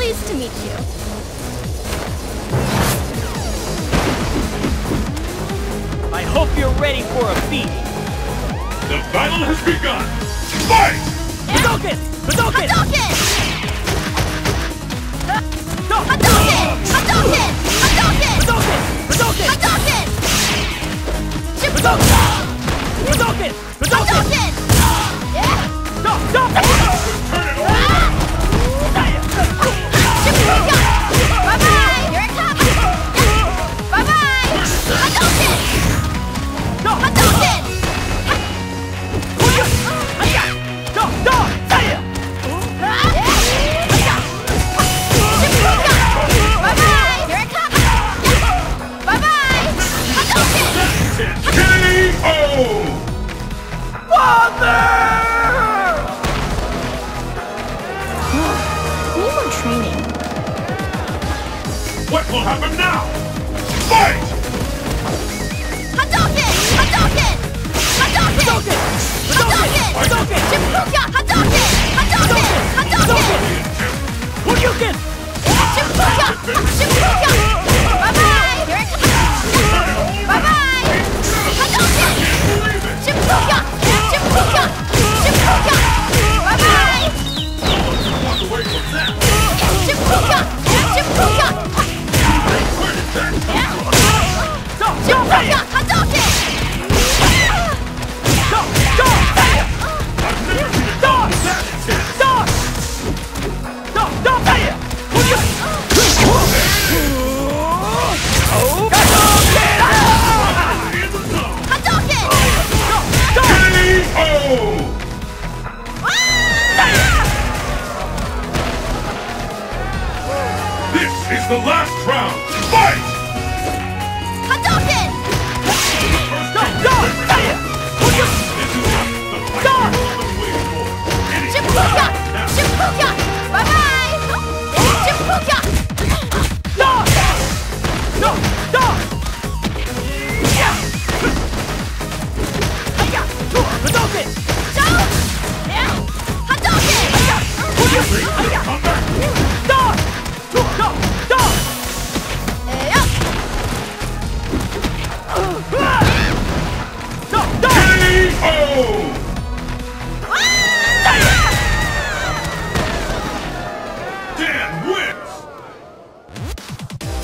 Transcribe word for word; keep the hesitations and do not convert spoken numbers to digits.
Pleased to meet you. I hope you're ready for a beating. The battle has begun! Fight! Hadouken! Hadouken! Hadouken! No! Hadouken! Hadouken! Hadouken! Hadouken! Hadouken! Hadouken! Hadouken! Hadouken! Hadouken! Hadouken! Yeah! No! No! Turn it over! Shibuya! Bye-bye! Here it comes! Bye-bye! Hadouken! No! Hadouken! Hiya! No! No! Hiya! Shibuya! Bye-bye! Here it comes! Bye-bye! Hadouken! K O! Father! We were training. What will happen now? Fight! Hadouken! Hadouken! Hadouken! Hadouken! Hadouken! Shibuya! Hadouken! Hadouken! Hadouken! Hadouken! Shibuya! Shibuya! Bye-bye! Here it comes! Bye-bye! Hadouken! Shibuya! Shibuya! Shibuya! Bye-bye! Walk away from that! Shibuya! Shibuya! Where did that come from? Shibuya! Hadouken! Go! Go! Hiya! I've never seen a Dog! dog that intense! Dog! Dog! Dog! Hiya! Hadouken! In the zone! Hadouken! Go! K O! This is the last round! Fight! Hadouken! Go! Go! Hiya! Hadouken! This is it! The fight Dog! you've all been waiting for! It is Shibuya! now! Shibuya! Bye-bye! Shibuya! Dog! No! Dog! Yeah! Hiya! Hadouken! Go! Yeah! Hadouken! Hadouken! Hiya! Come back! Dog! Go! Dog! Hey-up! Dog! Dog! K O! Dan wins!